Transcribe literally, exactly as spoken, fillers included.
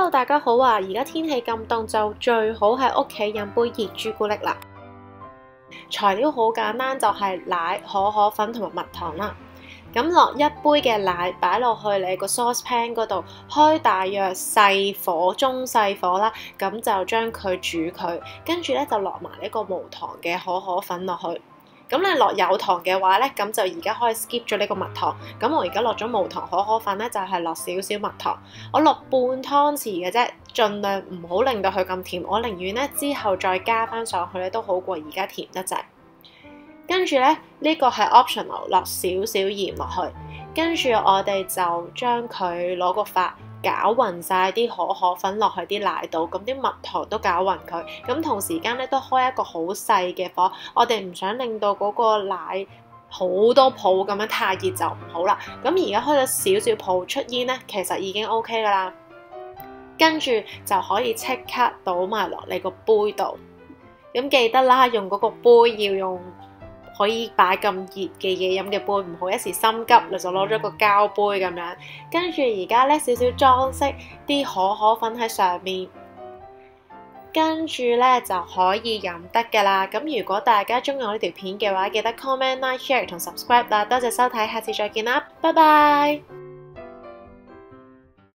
Hello， 大家好啊！而家天氣咁凍，就最好喺屋企飲杯熱朱古力啦。材料好簡單，就係奶、可可粉同埋蜜糖啦。咁落一杯嘅奶擺落去你個 saucepan 嗰度，開大約細火、中細火啦，咁就將佢煮佢，跟住咧就落埋呢個無糖嘅可可粉落去。咁你落有糖嘅話咧，咁就而家可以 skip 咗呢個蜜糖。咁我而家落咗無糖可可粉咧，就係落少少蜜糖，我落半湯匙嘅啫，盡量唔好令到佢咁甜。我寧願咧之後再加翻上去咧，都好過而家甜得滯。跟住咧，呢個係 optional， 落少少鹽落去。跟住我哋就將佢攞個法攪勻晒啲可可粉落去啲奶度，咁啲蜜糖都攪勻佢。咁同時間咧都開一個好細嘅火，我哋唔想令到嗰個奶好多泡咁樣，太熱就唔好啦。咁而家開咗少少泡出煙咧，其實已經 OK 噶啦。跟住就可以即刻倒埋落你個杯度。咁記得啦，用嗰個杯要用可以擺咁熱嘅嘢飲嘅杯，唔好一時心急你就攞咗個膠杯咁樣。跟住而家咧少少裝飾啲可可粉喺上面，跟住咧就可以飲得噶啦。咁如果大家中意我呢條片嘅話，記得 comment、like、share 同 subscribe 啦。多謝收睇，下次再見啦，拜拜。